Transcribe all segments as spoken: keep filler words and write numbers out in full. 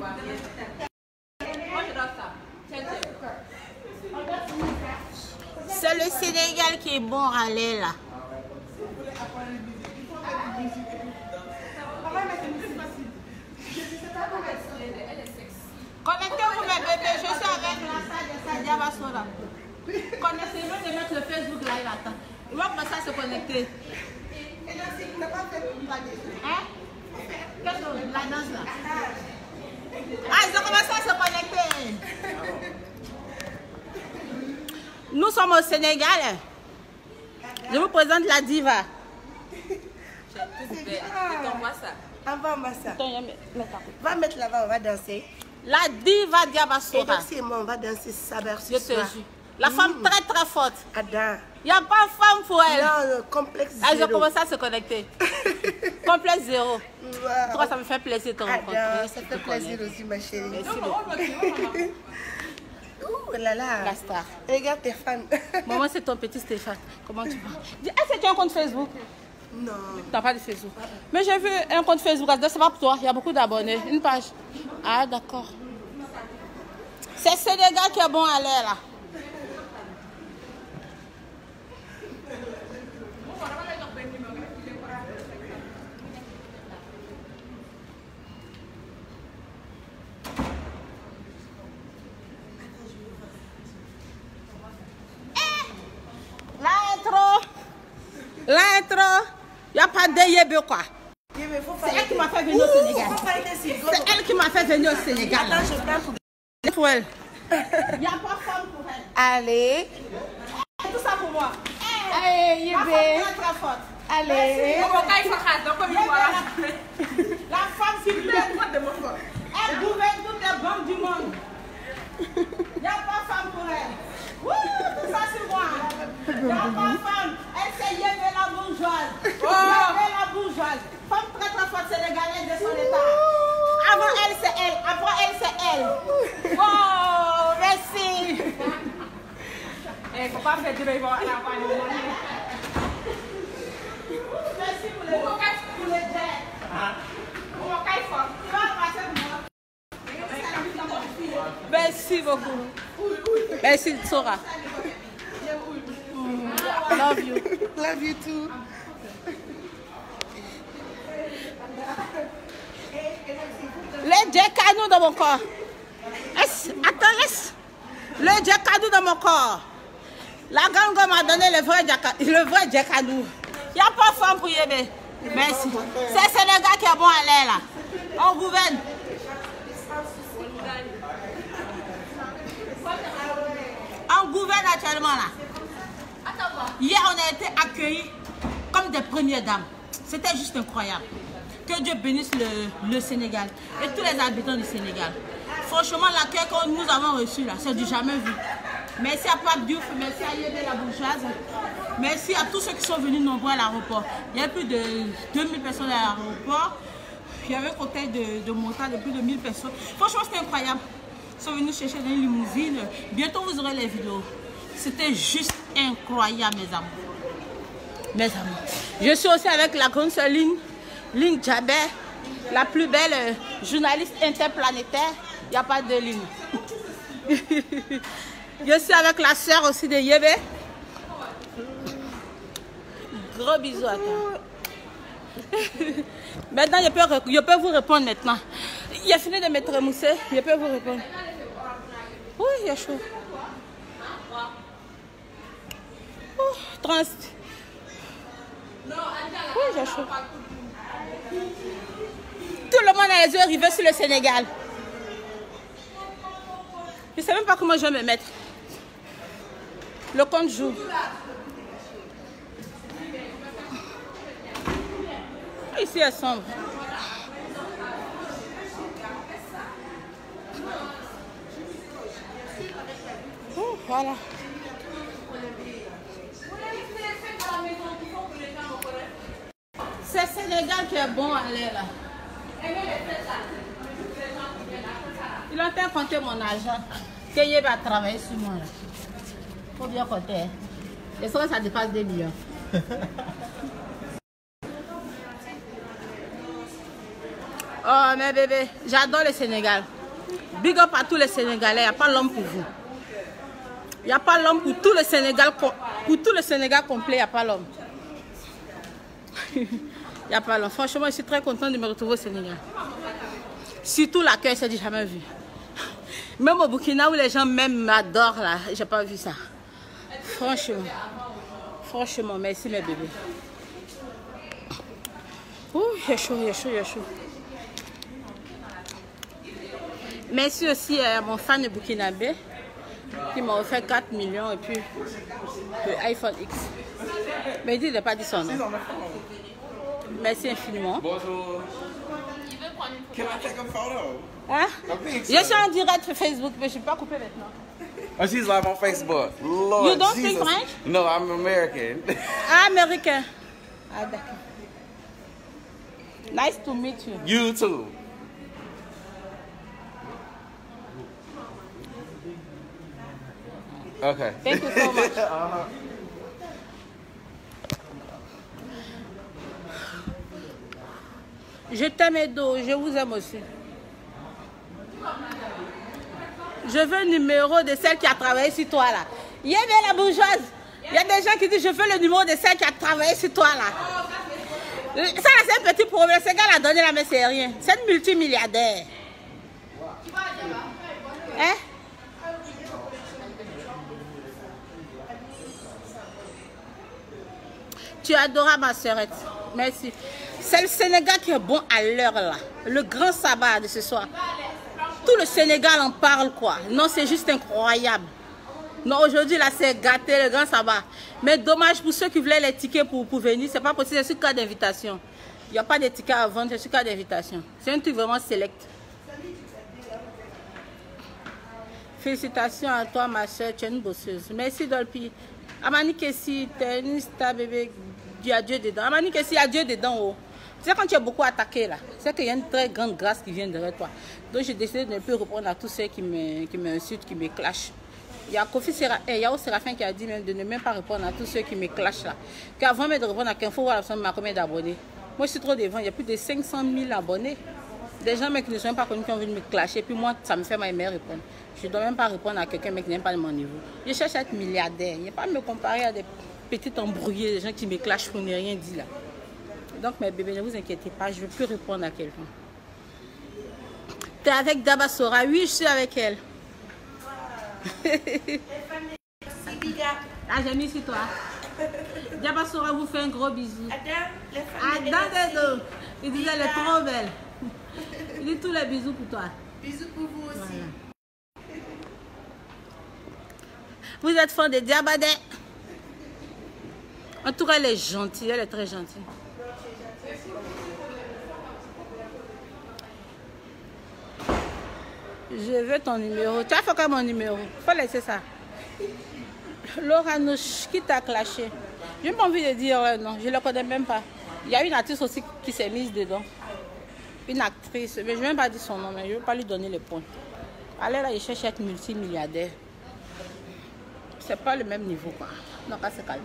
C'est le Sénégal qui est bon à l'air là. Connectez-vous mes bébés, je suis avec la salle de Sadia Bassola. Connectez-vous de mettre le Facebook là, il attend. Il va commencer à se connecter. Hein? Qu'est-ce que la danse là? Ah, ils ont commencé à se connecter. Nous sommes au Sénégal. Je vous présente la diva. Envoie-moi ça. Va mettre là-bas, on va danser. La diva Diabassora. Et donc c'est moi, on va danser Saber ce Je te soir. jure. La mmh. femme très très forte. Ada. Il n'y a pas de femme pour elle. Non, non, complexe zéro. Ah, ils ont commencé à se connecter. Complexe zéro. Wow. Toi, ça me fait plaisir de te rencontrer. Ada, ça fait plaisir aussi, ma chérie. Merci beaucoup. Ouh là là. La star. Regarde tes fans. Maman, c'est ton petit Stéphane. Comment tu vas? Est-ce que tu as un compte Facebook? Non. Tu n'as pas de Facebook. Mais j'ai vu un compte Facebook. C'est pas pour toi. Il y a beaucoup d'abonnés. Une page. Ah, d'accord. C'est Sénégal qui est bon à l'air là. L'intro, il n'y a pas de yébé quoi. C'est elle qui m'a fait venir au Sénégal. C'est elle qui m'a fait venir au Sénégal. Attends, je prends pour... Pour elle. Il n'y a pas de femme pour elle. Allez. Tout ça pour moi. Allez, yébé. La femme très forte. Allez. La femme qui plaît. Elle gouverne toutes les banques du monde. Il n'y a pas de femme pour elle. Wouh, tout ça c'est moi. Il n'y a pas de femme. Elle s'est yébé la bourgeoise. Yébé la bourgeoise. Femme très très forte sénégalaise de son état. Avant elle c'est elle. Après elle c'est elle. Oh, merci. Il ne faut pas faire du réveil. Merci pour les pour les jets. Merci beaucoup. Merci Sora. Love you. Love you too. Le djekanou dans mon corps. Attends, laisse. Le djekanou dans mon corps. La gangue m'a donné le vrai djekanou. Le vrai djekanou. Il n'y a pas de femme pour y aider. Merci. C'est Sénégal qui est bon à l'air là. On gouverne. On gouverne actuellement là. Hier on a été accueillis comme des premières dames. C'était juste incroyable. Que Dieu bénisse le, le Sénégal et tous les habitants du Sénégal. Franchement, l'accueil que nous avons reçu là, c'est du jamais vu. Merci à Pape Diouf, merci à Yébé la bourgeoise. Merci à tous ceux qui sont venus nombreux à l'aéroport. Il y a plus de deux mille personnes à l'aéroport. Il y avait un cocktail de, de montant de plus de mille personnes. Franchement, c'était incroyable. Ils sont venus chercher dans une limousine. Bientôt, vous aurez les vidéos. C'était juste incroyable, mes amis. Mes amis. Je suis aussi avec la grande sœur Lynn, Lynn Djabé, la plus belle euh, journaliste interplanétaire. Il n'y a pas de Lynn. Je suis avec la sœur aussi de Yébé. Gros bisous à toi. Maintenant, je peux, je peux vous répondre maintenant. Il a fini de me remousser. Je peux vous répondre. Oui, il y a chaud. Oh, trans. Oui, il y a chaud. Tout le monde a les yeux rivés sur le Sénégal. Je ne sais même pas comment je vais me mettre. Le compte joue. Ici, elle sombre. Oh, voilà. C'est Sénégal qui est bon à l'air là. Il a fait compter mon argent. Que il va travailler sur moi là. Faut bien compter. Et ça, ça dépasse des millions. Oh, mes bébés, j'adore le Sénégal. Big up à tous les Sénégalais, il n'y a pas l'homme pour vous. Il n'y a pas l'homme pour tout le Sénégal, pour tout le Sénégal complet, il n'y a pas l'homme. Il n'y a pas l'homme. Franchement, je suis très contente de me retrouver au Sénégal. Surtout l'accueil, c'est du jamais vu. Même au Burkina où les gens même m'adorent là, j'ai pas vu ça. Franchement. Franchement, merci mes bébés. Ouh, il est chaud, il est chaud, il est chaud. Merci aussi à mon fan de burkinabé qui m'a offert quatre millions et puis le iPhone X. Mais il n'a pas dit son nom. Merci infiniment. Bonjour. Can I take a photo? Hein? Je suis en direct sur Facebook, mais je ne suis pas coupée maintenant. Oh, she's live on Facebook. Lord You don't Jesus. speak French? No, I'm American. Ah, américain. Ah, d'accord. Nice to meet you. You too. Okay. Thank you so much. uh-huh. Je t'aime Edo, je vous aime aussi. Je veux le numéro de celle qui a travaillé sur toi là. Il y a bien la bourgeoise. Il y a des gens qui disent je veux le numéro de celle qui a travaillé sur toi là. Ça là c'est un petit problème. Ce gars l'a donné là mais c'est rien. C'est une multimilliardaire. Hein? Tu es adorable ma sœurette. Merci. C'est le Sénégal qui est bon à l'heure là. Le grand sabbat de ce soir. Tout le Sénégal en parle quoi. Non, c'est juste incroyable. Non, aujourd'hui là c'est gâté le grand sabbat. Mais dommage pour ceux qui voulaient les tickets pour, pour venir. C'est pas possible, c'est sur cas d'invitation. Il n'y a pas de tickets à vendre, c'est sur cas d'invitation. C'est un truc vraiment select. Félicitations à toi ma soeur, tu es une bosseuse. Merci Dolpi. Amani Kessi, tu es une star bébé. Il y a Dieu dedans. Amani Kessi, il y a Dieu dedans. Oh. Tu sais quand tu es beaucoup attaqué là, c'est qu'il y a une très grande grâce qui vient derrière toi. Donc j'ai décidé de ne plus répondre à tous ceux qui me qui m'insultent, qui me clashent. Il y a Kofi Sera, eh, il y a Séraphin qui a dit même de ne même pas répondre à tous ceux qui me clashent là. Qu'avant même de répondre à quelqu'un, il faut voir ma combien d'abonnés. Moi je suis trop devant, il y a plus de cinq cent mille abonnés. Des gens mais qui ne sont même pas connus qui ont envie de me clasher. Puis moi ça me fait ma mère répondre. Je ne dois même pas répondre à quelqu'un mais qui n'est pas de mon niveau. Je cherche à être milliardaire. Il n'y a pas à me comparer à des petites embrouillées, des gens qui me clashent pour ne rien dire là. Donc mes bébés, ne vous inquiétez pas, je ne veux plus répondre à quelqu'un. Tu es avec Dabasora? Oui, je suis avec elle. Ah, j'ai mis sur toi. Dabasora vous fait un gros bisou. Adam, il dit elle est trop belle. Il dit tous les bisous pour toi. Bisous pour vous aussi. Voilà. Vous êtes fan de Diabadé? En tout cas, elle est gentille, elle est très gentille. Je veux ton numéro. Tu as fait quoi mon numéro? Faut laisser ça. Laura Nouch, qui t'a clashé? Je n'ai pas envie de dire euh, non, je ne le connais même pas. Il y a une artiste aussi qui s'est mise dedans. Une actrice, mais je ne vais même pas dire son nom, mais je ne veux pas lui donner les points. Allez là, il cherche à être multimilliardaire. C'est pas le même niveau quoi. Donc, à se calmer.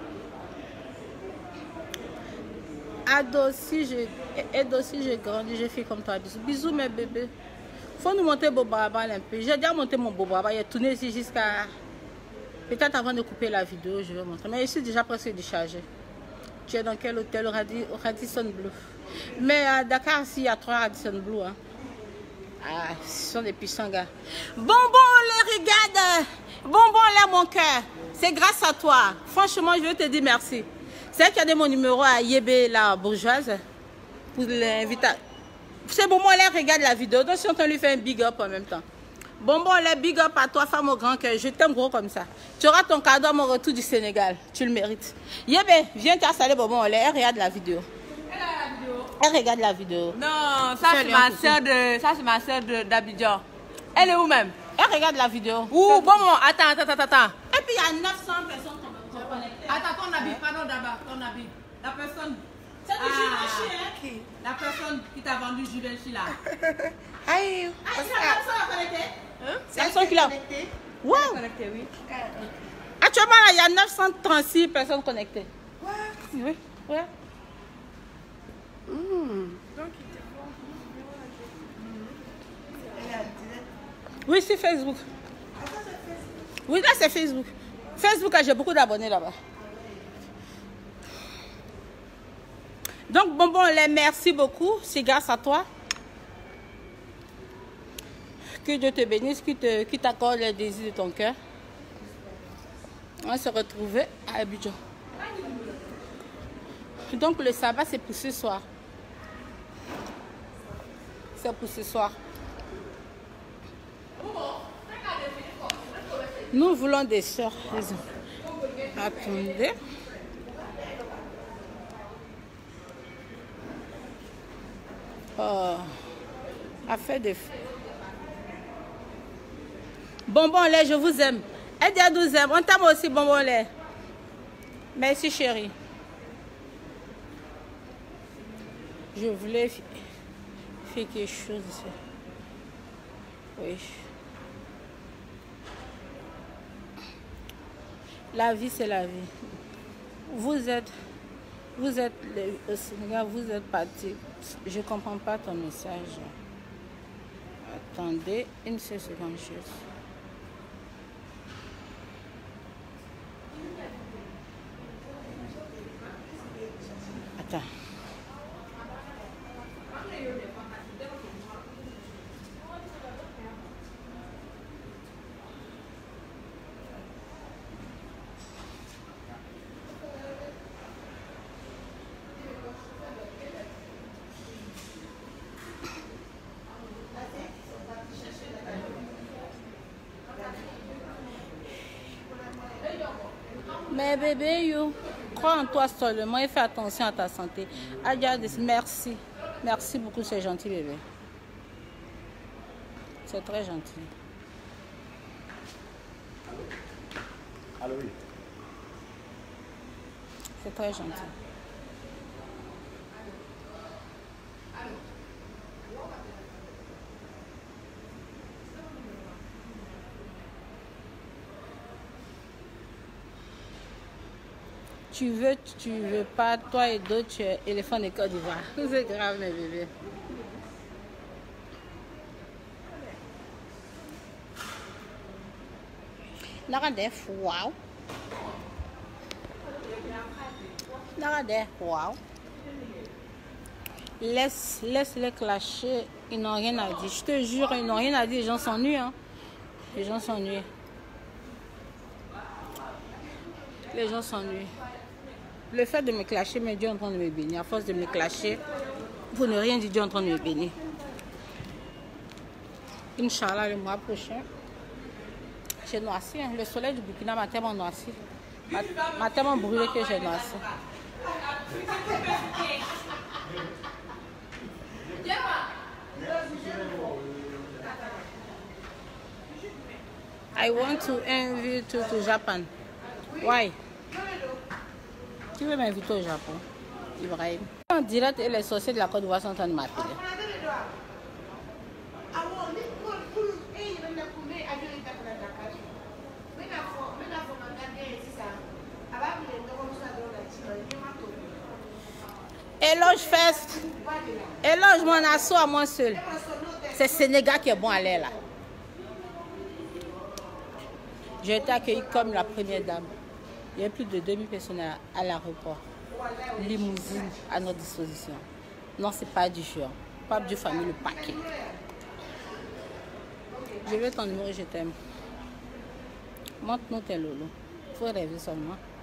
Ado, si je, Edo, si je grandis, je fais comme toi. Bisous, bisous mes bébés. Faut nous monter Bobarabal un peu. J'ai déjà monté mon Bobarabal. Il est tourné ici jusqu'à... Peut-être avant de couper la vidéo, je vais montrer. Mais je suis déjà presque déchargée. Tu es dans quel hôtel? Au Radisson Blue. Mais à Dakar, il y a trois Radisson Blue. Hein. Ah, ce sont des puissants gars. Bonbon, les regarde. Bonbon, là, mon cœur. C'est grâce à toi. Franchement, je veux te dire merci. C'est elle qui a donné mon numéro à Yébé, la bourgeoise. Pour l'inviter. C'est Bonbon, là, regarde la vidéo. Donc, si on lui fait un big up en même temps. Bonbon, là, big up à toi, femme au grand cœur. Je t'aime gros comme ça. Tu auras ton cadeau à mon retour du Sénégal. Tu le mérites. Yébé, viens t'installer, Bonbon, là. Elle regarde la vidéo. Elle a la vidéo. Elle regarde la vidéo. Non, ça c'est ma soeur de, ça c'est ma soeur d'Abidjan. Elle est où même? Elle regarde la vidéo. Ouh, bon, bon, attends, attends, attends, attends. Et puis il y a neuf cents personnes qui sont connectées. Attends, ton habit, pardon d'abord, ton habit. La personne. C'est du Ah. Julien. La personne qui t'a vendu Julien Chi là. Aïe, Ah, c'est la personne connectée. Hein? C'est la personne qui l'a. Wow. Connecté, oui. Actuellement, là, il y a neuf cent trente-six personnes connectées. What? Oui. Ouais. Mm. Donc, il te faut un numéro là. Elle est en direct. Oui, c'est Facebook. Oui, là, c'est Facebook. Facebook, j'ai beaucoup d'abonnés là-bas. Donc, bonbon lait, merci beaucoup. C'est grâce à toi. Que Dieu te bénisse, qu'il t'accorde les désirs de ton cœur. On va se retrouver à Abidjan. Donc, le sabbat, c'est pour ce soir. C'est pour ce soir. Nous voulons des sœurs. Attendez. Oh, affaire de... Bonbon lait, je vous aime. Edia nous aime. On t'aime aussi, bonbon lait. Merci, chérie. Je voulais faire quelque chose. Oui. La vie, c'est la vie. Vous êtes... Vous êtes au Sénégal, vous êtes parti. Je ne comprends pas ton message. Attendez une seule seconde. Attends. Mais bébé, you, crois en toi seulement et fais attention à ta santé. Adia, merci. Merci beaucoup, c'est gentil, bébé. C'est très gentil. Allô, oui. C'est très gentil. Tu veux, tu veux pas, toi et d'autres, tu es éléphant de Côte d'Ivoire. C'est grave, mes bébés. Nagade, wow. Nagade, wow. Laisse, laisse les clasher, ils n'ont rien à dire. Je te jure, ils n'ont rien à dire, les gens s'ennuient. Hein. Les gens s'ennuient. Les gens s'ennuient. Le fait de me clasher, mais Dieu est en train de me bénir. À force de me clasher, pour ne rien dire, Dieu est en train de me bénir. Inch'Allah, le mois prochain, j'ai noirci. Hein. Le soleil du Burkina m'a tellement noirci. M'a tellement brûlé que j'ai noirci. I want to invite you to Japan. Why? Qui veut m'inviter au Japon? Ibrahim. En direct et les sorciers de la Côte d'Ivoire sont en train de m'appeler. Éloge Fest. Éloge mon assaut à moi seul. C'est Sénégal qui est bon à l'air là. J'ai été accueillie comme la première dame. Il y a plus de deux mille personnes à, à l'aéroport. Limousine à notre disposition. Non, c'est pas du genre. Pas du famille, le paquet. Je veux ton numéro, je t'aime. Montre-nous tes lolos. Il faut rêver seulement.